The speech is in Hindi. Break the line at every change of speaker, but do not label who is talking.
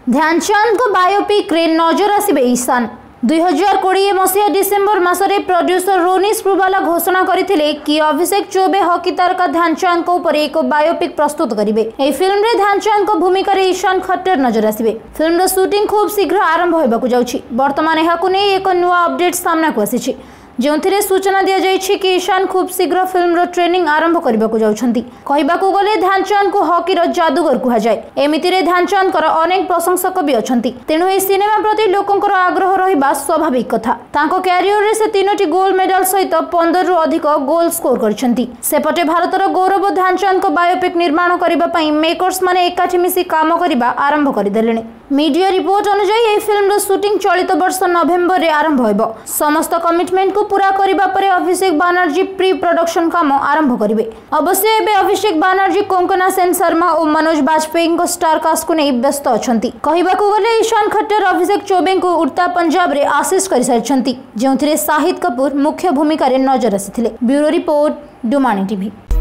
ध्यानचंद को बायोपिक रे नजर आसिबे ईशान। 2020 मसीहा डिसेम्बर मासरे प्रोड्यूसर रोनी स्क्रूवाला घोषणा करथिले कि अभिषेक चौबे हॉकी तारका ध्यानचंद को ऊपर एक बायोपिक प्रस्तुत करिवे। एही फिल्म रे ध्यानचंद को भूमिका रे ईशान खट्टर नजर आसिबे। फिल्म रो शूटिंग खूब शीघ्र आरंभ होबाकू जाउछि। वर्तमान एहाकू नै एक नुवा अपडेट सामना को आसिछि, जोंथिरे सूचना दिया जाइछि कि ईशान खूब शीघ्र फिल्म रो ट्रेनिंग आरंभ करबाकू जाउछंती। कहबाकू गले ध्यानचंद को हॉकी रो जादूगर कुहा जाय। एमितिरे ध्यानचंद कर अनेक प्रशंसक भी अछंती, तेणु ए सिनेमा प्रति लोकंकर आग्रह रहिबा स्वाभाविक कथा। तांको कैरियर रे से 3टी गोल्ड मेडल सहित 15 रु अधिक गोल स्कोर करछंती। सेपटे भारतर गौरव ध्यानचंद को बायोपिक निर्माण करबा पई मेकर्स माने एकाठी मिसी काम करबा आरंभ कर देलेने। मीडिया रिपोर्ट अनुसार ए फिल्म रो शूटिंग चलित वर्ष नवेम्बर रे आरंभ होइबो। समस्त कमिटमेंट को पूरा करिबा परे अभिषेक बानर्जी प्री प्रोडक्शन काम आरंभ करिवे। अवश्य एबे अभिषेक बानर्जी, कोंकणा सेन शर्मा और मनोज बाजपेयी को स्टार कास्ट को नै व्यस्त अछंती। कहबाकू गले ईशान खट्टर अभिषेक चौबे को उड़ता पंजाब रे आशीष करि सारिछंती, जोंथिरे शाहिद कपूर मुख्य भूमिका रे नजर आसिथिले। ब्यूरो रिपोर्ट, डुमानी टीवी।